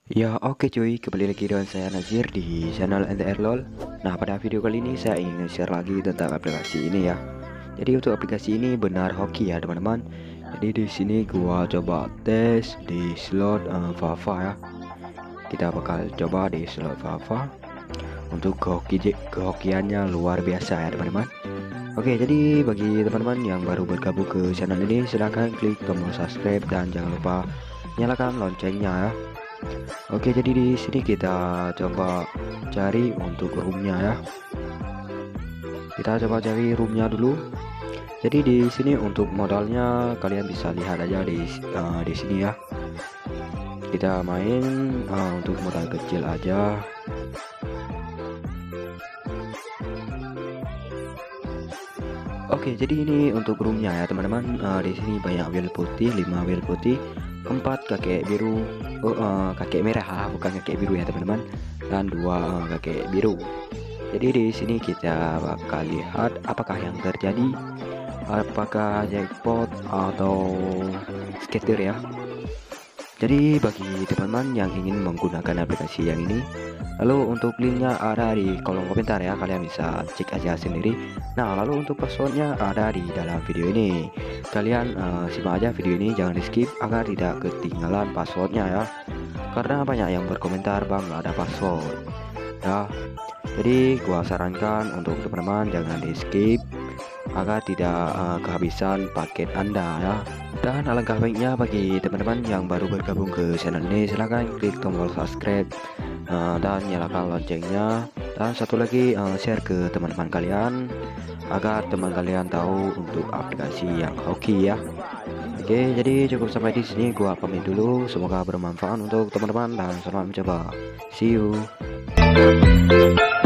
Ya oke cuy, kembali lagi dengan saya Nazir di channel NTR LOL. Nah pada video kali ini saya ingin share lagi tentang aplikasi ini ya. Jadi untuk aplikasi ini benar hoki ya teman-teman. Jadi di sini gua coba tes di slot Vava ya. Kita bakal coba di slot Vava. Untuk kehokiannya luar biasa ya teman-teman. Oke, jadi bagi teman-teman yang baru bergabung ke channel ini, silahkan klik tombol subscribe dan jangan lupa nyalakan loncengnya ya. Oke, jadi di sini kita coba cari untuk roomnya ya. Kita coba cari roomnya dulu. Jadi di sini untuk modalnya kalian bisa lihat aja di sini ya. Kita main untuk modal kecil aja. Oke, jadi ini untuk roomnya ya teman-teman. Di sini banyak wheel putih, 5 wheel putih, 4 kakek biru, kakek merah bukan kakek biru ya teman-teman, dan 2 kakek biru. Jadi di sini kita bakal lihat apakah yang terjadi, apakah jackpot atau scatter ya. Jadi bagi teman-teman yang ingin menggunakan aplikasi yang ini, lalu untuk linknya ada di kolom komentar ya, kalian bisa cek aja sendiri. Nah lalu untuk passwordnya ada di dalam video ini. Kalian simak aja video ini, jangan di skip agar tidak ketinggalan passwordnya ya. Karena banyak yang berkomentar bang nggak ada password ya. Jadi gua sarankan untuk teman-teman jangan di skip agar tidak kehabisan paket Anda ya. Dan alangkah baiknya bagi teman-teman yang baru bergabung ke channel ini, silahkan klik tombol subscribe dan nyalakan loncengnya, dan satu lagi share ke teman-teman kalian agar teman kalian tahu untuk aplikasi yang hoki ya. Oke, jadi cukup sampai di sini, gua pamit dulu, semoga bermanfaat untuk teman-teman dan selamat mencoba. See you.